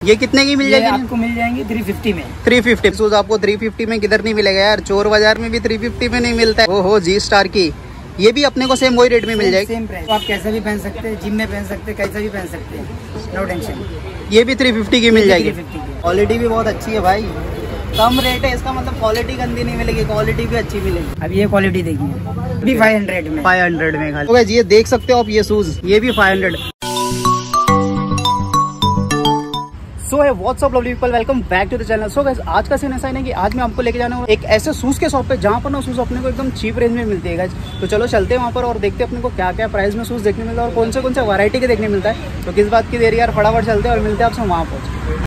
ये कितने की मिल जाएगी? आपको मिल जाएंगे 350 में। 350 शूज आपको 350 में किधर नहीं मिलेगा यार, चोर बाजार में भी 350 में नहीं मिलता है। ओहो जी स्टार की, ये भी अपने को सेम वही रेट में मिल जाएगी। सेम प्राइस, आप कैसा भी पहन सकते हैं, जिम में पहन सकते हैं, कैसा भी पहन सकते हैं, नो टेंशन। ये भी 350 की मिल जाएगी। क्वालिटी भी बहुत अच्छी है भाई, कम रेट है इसका मतलब क्वालिटी गंदी नहीं मिलेगी, क्वालिटी भी अच्छी मिलेगी। अब ये क्वालिटी देखिए, भी 500 में। 500 में खाली। तो ये देख सकते हो आप, ये शूज ये भी 500। So hey what's up lovely people, welcome back to the channel. So guys, आज का सीन ऐसा है ना कि आज मैं आपको लेके जाने वाला एक ऐसे शूज के शॉप पे जहाँ पर ना शूज अपने को एकदम चीप रेंज में मिलती है गाइस। तो चलो चलते हैं वहाँ पर और देखते हैं अपने को क्या क्या प्राइस में शूज देखने मिलता है और कौन से वैरायटी के देखने मिलता है। तो किस बात की देरी यार, फटाफट चलते हैं और मिलते हैं आपसे वहाँ पहुँच।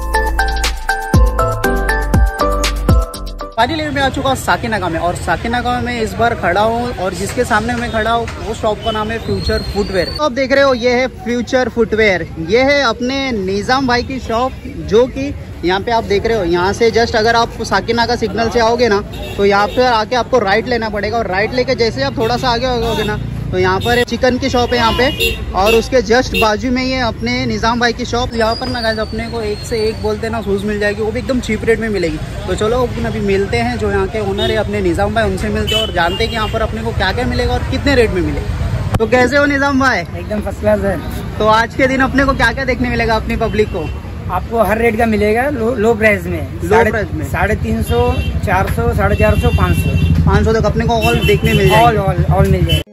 फाइनली मैं आ चुका हूँ साकीनागा में, और साकीनागा में इस बार खड़ा हूँ और जिसके सामने मैं खड़ा हूँ वो शॉप का नाम है फ्यूचर फुटवेयर। तो आप देख रहे हो ये है फ्यूचर फुटवेयर, ये है अपने निजाम भाई की शॉप, जो कि यहाँ पे आप देख रहे हो। यहाँ से जस्ट अगर आप साकीनागा सिग्नल से आओगे ना तो यहाँ पे आके आपको राइट लेना पड़ेगा, और राइट लेके जैसे आप थोड़ा सा आगे होगे ना तो यहाँ पर चिकन की शॉप है यहाँ पे, और उसके जस्ट बाजू में ये अपने निजाम भाई की शॉप। यहाँ पर ना गाइस अपने को एक से एक बोलते ना शूज़ मिल जाएगी, वो भी एकदम चीप रेट में मिलेगी। तो चलो अभी मिलते हैं जो यहाँ के ओनर है अपने निजाम भाई, उनसे मिलते हैं और जानते हैं कि यहाँ पर अपने को क्या क्या मिलेगा और कितने रेट में मिलेगा। तो कैसे हो निजाम भाई? एकदम फर्स्ट क्लास है। तो आज के दिन अपने को क्या क्या देखने मिलेगा अपनी पब्लिक को? आपको हर रेट का मिलेगा, लो प्राइस में। 350, 400, 450, 500 तक अपने को ऑल देखने मिल जाएगा। ऑल मिल जाएगा।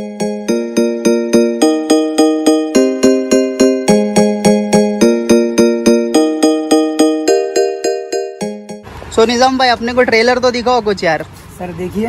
सो निजाम भाई अपने को ट्रेलर तो दिखाओ कुछ यार। सर देखिए,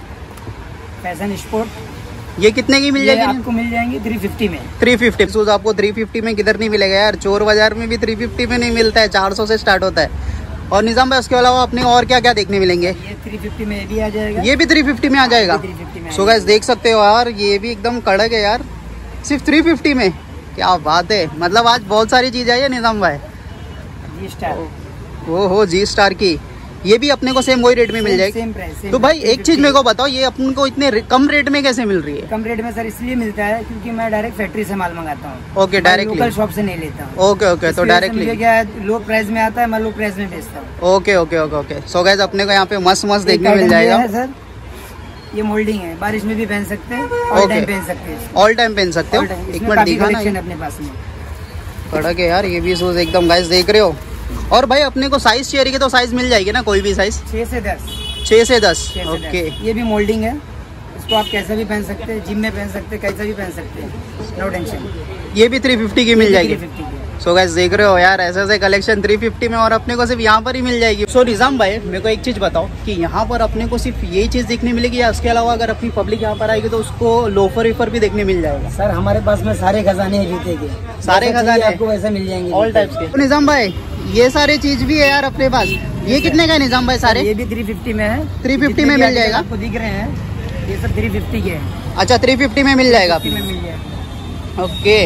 फैशन स्पोर्ट, ये कितने की मिल जाएगी? आपको मिल जाएंगे 350 में। 350 शूज आपको 350 में किधर नहीं मिलेगा यार, चोर बाजार में भी 350 में नहीं मिलता है, 400 से स्टार्ट होता है। और निजाम भाई उसके अलावा अपने और क्या क्या देखने मिलेंगे? ये 350 में भी आ जाएगा। ये भी 350 में आ जाएगा। सो गाइस देख सकते हो यार, ये भी एकदम कड़क है यार, सिर्फ 350 में। क्या बात है, मतलब आज बहुत सारी चीज आई है निजाम भाई। जी स्टार, ओहो जी स्टार की, ये भी अपने को सेम वही रेट में मिल जाएगी। Same price. तो भाई एक चीज मेरे को बताओ, ये अपन को इतने कम रेट में कैसे मिल रही है? कम रेट में सर इसलिए मिलता है क्योंकि मैं डायरेक्ट फैक्ट्री से माल मंगाता हूँ। ओके, डायरेक्टली लोकल शॉप से नहीं लेता हूँ। ओके, तो डायरेक्टली क्या लो प्राइस में आता है, मैं लो प्राइस में बेचता हूँ। ओके। सो गाइस अपने को यहाँ पे मस्त देखने मिल जाएगा सर। ये मोल्डिंग है, बारिश में भी पहन सकते हैं, ऑल टाइम पहन सकते हैं। ऑल टाइम पहन सकते हो। एक मिनट दिखाना अपने पास में। कड़क है यार ये भी शूज एकदम गाइस, देख रहे हो। और भाई अपने को साइज चाहिए कि तो साइज मिल जाएगी ना, कोई भी साइज? 6 से 10। 6 से 10 ओके। ये भी मोल्डिंग है, इसको आप कैसा भी पहन सकते हैं, जिम में पहन सकते हैं, कैसा भी पहन सकते हैं, नो टेंशन। ये भी 350 की मिल जाएगी। सो गाइस देख रहे हो यार, ऐसे कलेक्शन 350 में, और अपने को सिर्फ यहाँ पर ही मिल जाएगी। सो निजाम भाई मेरे को एक चीज बताओ कि यहाँ पर अपने को सिर्फ यही चीज देखने मिलेगी या उसके अलावा अगर अपनी पब्लिक यहाँ पर आएगी तो उसको लोफर वेफर भी देखने मिल जाएगा? सर हमारे पास में सारे खजाने हैं जूते के, सारे खजाने आपको वैसे मिल जाएंगे, ऑल टाइप्स के। तो निजाम भाई ये सारे चीज भी है यार अपने पास, ये कितने का है निजाम भाई सारे? ये भी 350 में है। 350 में मिल जाएगा, आपको दिख रहे हैं ये सब 350 के हैं। अच्छा 350 में मिल जाएगा, मिल जाएगा। ओके,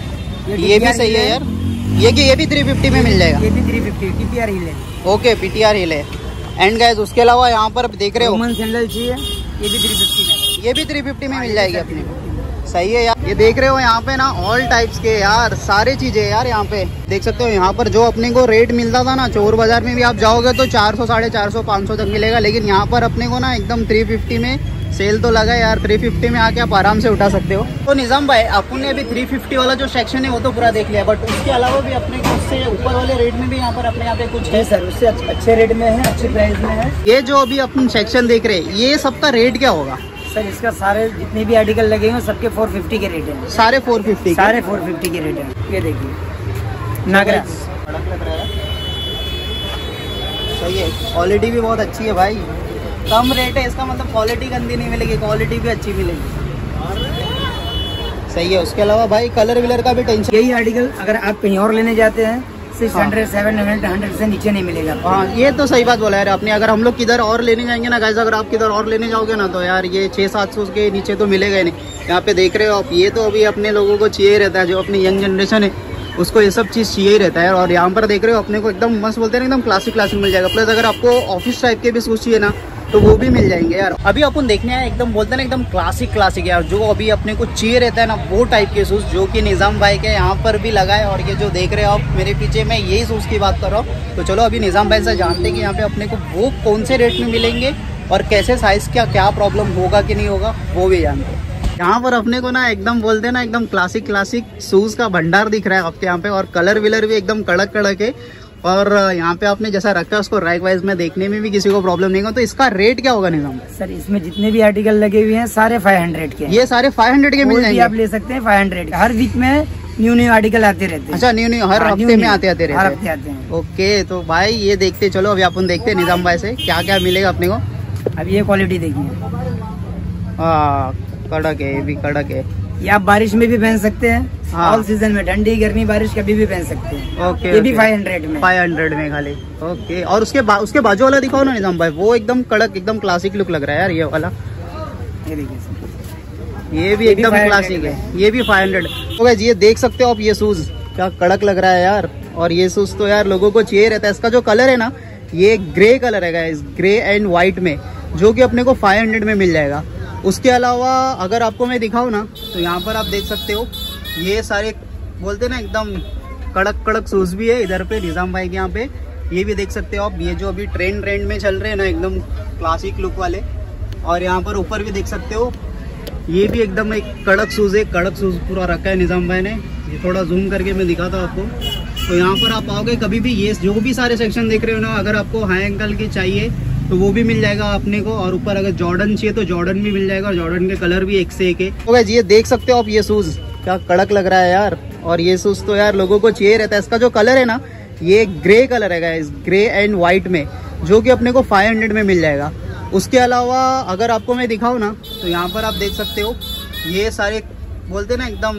ये भी सही है यार। ये भी 350 में मिल जाएगा। ये भी 350 PTR हिल है। ओके, PTR हिल है। एंड गाइस उसके अलावा यहाँ पर देख रहे हो वुमन सैंडल चाहिए, ये भी 350 में। ये भी 350 में मिल जाएगी अपने को। सही है यार, ये देख रहे हो यहाँ पे ना ऑल टाइप्स के यार सारे चीजें यार यहाँ पे देख सकते हो। यहाँ पर जो अपने को रेट मिलता था ना चोर बाजार में भी आप जाओगे तो 400, 450, 500 तक मिलेगा, लेकिन यहाँ पर अपने को ना एकदम 350 में सेल तो लगा यार। 350 में आके आप आराम से उठा सकते हो। तो निजाम भाई अपन ने अभी 350 वाला जो सेक्शन है वो तो पूरा देख लिया, बट उसके अलावा भी अपने को उससे ऊपर वाले रेट में भी यहाँ पर अपने यहाँ पे कुछ है? सर उससे अच्छे रेट में है, अच्छे प्राइस में है। ये जो अभी अपन सेक्शन देख रहे हैं ये सबका रेट क्या होगा? सर इसका सारे जितने भी आर्टिकल लगे हैं सबके 450 के रेट है। सारे 450? सारे 450 के रेट है। ये देखिए नागराज, सही है, क्वालिटी भी बहुत अच्छी है भाई, कम रेट है इसका मतलब क्वालिटी गंदी नहीं मिलेगी, क्वालिटी भी अच्छी मिलेगी। सही है। उसके अलावा भाई कलर विलर का भी टेंशन। यही आर्टिकल अगर आप कहीं और लेने जाते हैं 600, 700, 100 से नीचे नहीं मिलेगा। हाँ ये तो सही बात बोला यार आपने। अगर हम लोग किधर और लेने जाएंगे ना गाइस, अगर आप किधर और लेने जाओगे ना तो यार ये 600-700 के नीचे तो मिलेगा ही नहीं। यहाँ पे देख रहे हो आप, ये तो अभी अपने लोगों को चाहिए रहता है, जो अपनी यंग जनरेशन है उसको ये सब चीज़ चाहिए ही रहता है। और यहाँ पर देख रहे हो अपने को एकदम मस्त बोलते हैं एकदम क्लासिक मिल जाएगा। प्लस अगर आपको ऑफिस टाइप के भी शूज चाहिए ना तो वो भी मिल जाएंगे यार। अभी अपन देखने आए एकदम बोलते हैं ना एकदम क्लासिक यार, जो अभी अपने को चाहिए रहता है ना वो टाइप के शूज, जो कि निज़ाम भाई के यहाँ पर भी लगा है। और ये जो देख रहे हो आप मेरे पीछे, मैं यही शूज की बात कर रहा हूँ। तो चलो अभी निज़ाम भाई से जानते हैं कि यहाँ पे अपने को वो कौन से रेट में मिलेंगे और कैसे साइज का क्या प्रॉब्लम होगा कि नहीं होगा वो भी जानते हैं। यहाँ पर अपने को ना एकदम बोलते हैं ना एकदम क्लासिक शूज का भंडार दिख रहा है आपके यहाँ पे, और कलर विलर भी एकदम कड़क है। और यहाँ पे आपने जैसा रखा है उसको रैक वाइज में देखने में भी किसी को प्रॉब्लम नहीं होगा। तो इसका रेट क्या होगा निज़ाम? सर इसमें जितने भी आर्टिकल लगे हुए हैं सारे 500 के। ये सारे 500 के मिल जाएंगे? आप ले सकते हैं 500। हर वीक में न्यू आर्टिकल आते रहते हैं। अच्छा, न्यू हर हफ्ते में आते रहते हैं। ओके, तो भाई ये देखते चलो अभी अपन देखते हैं निज़ाम भाई से क्या क्या मिलेगा अपने को। अब ये क्वालिटी देखिए, कड़क है, ये भी कड़क है। ये आप बारिश में भी पहन सकते हैं। ऑल सीजन में, ठंडी गर्मी बारिश कभी भी पहन सकते हैं। ओके, ये भी 500 में खाली। ओके, और उसके बाजू वाला दिखाओ ना निज़ाम भाई, वो एकदम कड़क एकदम क्लासिक लुक लग रहा है यार ये वाला। ये देखिए, ये भी एकदम क्लासिक है, ये भी 500। तो गाइस ये देख सकते हो आप, ये शूज क्या कड़क लग रहा है यार। और ये शूज तो यार लोगों को चाहिए रहता है। इसका जो कलर है ना, ये ग्रे कलर है गाइस, ग्रे एंड व्हाइट में, जो कि अपने को 500 में मिल जाएगा। उसके अलावा अगर आपको मैं दिखाऊं ना, तो यहाँ पर आप देख सकते हो ये सारे बोलते ना एकदम कड़क शूज भी है इधर पे निज़ाम भाई के यहाँ पे। ये भी देख सकते हो आप, ये जो अभी ट्रेंड में चल रहे हैं ना एकदम क्लासिक लुक वाले। और यहाँ पर ऊपर भी देख सकते हो, ये भी एकदम एक कड़क शूज है, कड़क शूज पूरा रखा है निज़ाम भाई ने। ये थोड़ा जूम करके मैं दिखाता हूँ आपको। तो यहाँ पर आप आओगे कभी भी, ये जो भी सारे सेक्शन देख रहे हो ना, अगर आपको हाई एंकल की चाहिए तो वो भी मिल जाएगा अपने को। और ऊपर अगर जॉर्डन चाहिए तो जॉर्डन भी मिल जाएगा, और जॉर्डन के कलर भी एक से एक है। तो गाइस ये देख सकते हो आप, ये शूज क्या कड़क लग रहा है यार। और ये शूज तो यार लोगों को चाहिए रहता है। इसका जो कलर है ना, ये ग्रे कलर है गाइस, ग्रे एंड व्हाइट में, जो कि अपने को 500 में मिल जाएगा। उसके अलावा अगर आपको मैं दिखाऊं ना, तो यहाँ पर आप देख सकते हो ये सारे बोलते ना एकदम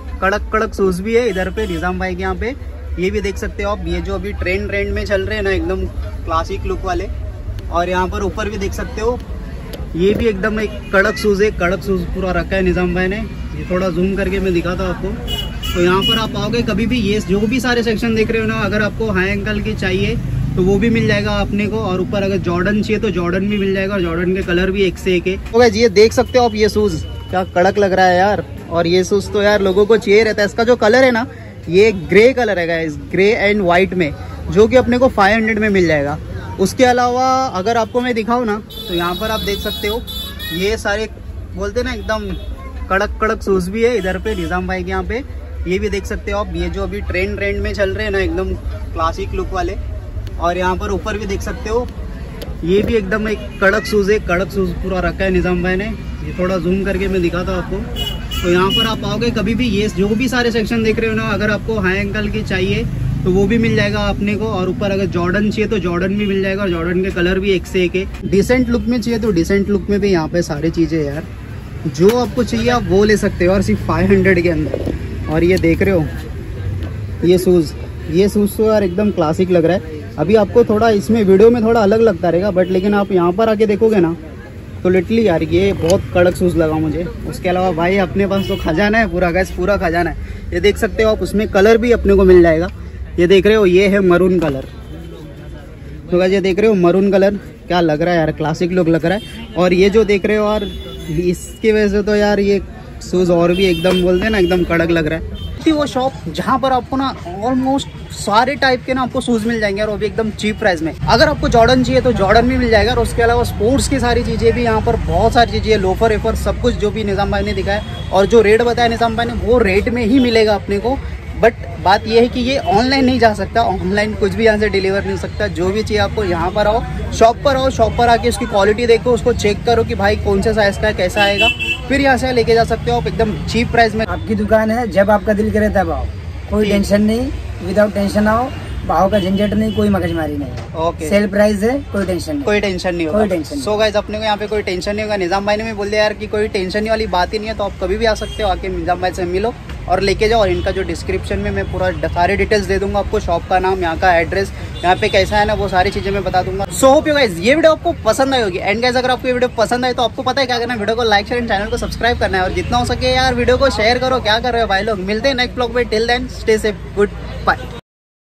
कड़क शूज भी है इधर पे निज़ाम भाई के यहाँ पे। ये भी देख सकते हो आप, ये जो अभी ट्रेंड में चल रहे हैं ना एकदम क्लासिक लुक वाले। और यहाँ पर ऊपर भी देख सकते हो, ये भी एकदम एक कड़क शूज है, कड़क शूज पूरा रखा है निज़ाम भाई ने। ये थोड़ा जूम करके मैं दिखाता हूँ आपको। तो यहाँ पर आप आओगे कभी भी, ये जो भी सारे सेक्शन देख रहे हो ना, अगर आपको हाई एंकल की चाहिए तो वो भी मिल जाएगा अपने को। और ऊपर अगर जॉर्डन चाहिए तो जॉर्डन भी मिल जाएगा, और जॉर्डन के कलर भी एक से एक है। तो गाइस ये देख सकते हो आप, ये शूज क्या कड़क लग रहा है यार। और ये शूज तो यार लोगों को चाहिए रहता है। इसका जो कलर है ना, ये ग्रे कलर है गाइस, ग्रे एंड व्हाइट में, जो कि अपने को 500 में मिल जाएगा। उसके अलावा अगर आपको मैं दिखाऊं ना, तो यहाँ पर आप देख सकते हो ये सारे बोलते ना एकदम कड़क शूज भी है इधर पे निज़ाम भाई के यहाँ पे। ये भी देख सकते हो आप, ये जो अभी ट्रेंड में चल रहे हैं ना एकदम क्लासिक लुक वाले। और यहाँ पर ऊपर भी देख सकते हो, ये भी एकदम एक कड़क शूज है, कड़क शूज पूरा रखा है निज़ाम भाई ने। ये थोड़ा जूम करके मैं दिखाता हूँ आपको। तो यहाँ पर आप आओगे कभी भी, ये जो भी सारे सेक्शन देख रहे हो ना, अगर आपको हाई एंकल की चाहिए तो वो भी मिल जाएगा अपने को। और ऊपर अगर जॉर्डन चाहिए तो जॉर्डन भी मिल जाएगा, और जॉर्डन के कलर भी एक से एक है। डिसेंट लुक में चाहिए तो डिसेंट लुक में भी यहाँ पे सारी चीज़ें यार, जो आपको चाहिए आप वो ले सकते हो, और सिर्फ 500 के अंदर। और ये देख रहे हो ये शूज़ तो यार एकदम क्लासिक लग रहा है। अभी आपको थोड़ा इसमें वीडियो में थोड़ा अलग लगता रहेगा, बट लेकिन आप यहाँ पर आके देखोगे ना, तो लिटरली यार ये बहुत कड़क शूज़ लगा मुझे। उसके अलावा भाई अपने पास तो खजाना है पूरा गैस, पूरा खजाना है। ये देख सकते हो आप, उसमें कलर भी अपने को मिल जाएगा। ये देख रहे हो, ये है मरून कलर। तो गाइस ये देख रहे हो मरून कलर क्या लग रहा है यार, क्लासिक लुक लग रहा है। और ये जो देख रहे हो, और इसकी वजह से तो यार ये शूज़ और भी एकदम बोलते हैं ना एकदम कड़क लग रहा है। वो शॉप जहाँ पर आपको ना ऑलमोस्ट सारे टाइप के ना आपको शूज़ मिल जाएंगे, और वो भी एकदम चीप प्राइस में। अगर आपको जॉर्डन चाहिए तो जॉर्डन भी मिल जाएगा, और उसके अलावा स्पोर्ट्स की सारी चीज़ें भी यहाँ पर बहुत सारी चीज़ें, लोफर वेफर सब कुछ जो भी निज़ाम भाई ने दिखाया, और जो रेट बताया निज़ाम भाई ने वो रेट में ही मिलेगा अपने को। बट बात यह है कि ये ऑनलाइन नहीं जा सकता, ऑनलाइन कुछ भी यहाँ से डिलीवर नहीं हो सकता। जो भी चाहिए आपको यहाँ पर आओ, शॉप पर आके उसकी क्वालिटी देखो, उसको चेक करो कि भाई कौन से साइज़ का है, कैसा आएगा, फिर यहाँ से लेके जा सकते हो आप एकदम चीप प्राइस में। आपकी दुकान है, जब आपका दिल करे तब आओ, कोई टेंशन नहीं, विदाउट टेंशन आओ। भाव का झंझट नहीं, कोई मगजमारी नहीं। ओके, सेल प्राइस है, कोई टेंशन नहीं, कोई टेंशन नहीं होगा। कोई टेंशन। सो गाइस अपने को यहाँ पे कोई टेंशन नहीं होगा। निज़ाम भाई ने भी बोल दिया यार कि कोई टेंशन वाली बात ही नहीं है, तो आप कभी भी आ सकते हो, आके निज़ाम भाई से मिलो और लेके जाओ। और इनका जो डिस्क्रिप्शन में मैं पूरा सारे डिटेल्स दे दूंगा आपको, शॉप का नाम, यहाँ का एड्रेस, यहाँ पे कैसा है ना, वो सारी चीजें मैं बता दूंगा। सो होप यू गाइस ये वीडियो आपको पसंद आई होगी। एंड गाइस अगर आपको ये वीडियो पसंद आए तो आपको पता है क्या करना है, वीडियो को लाइक शेयर एंड चैनल को सब्सक्राइब करना है, और जितना हो सके यार वीडियो को शेयर करो। क्या कर रहे हो भाई लोग, मिलते हैं नेक्स्ट ब्लॉग में। Till then stay safe, good bye.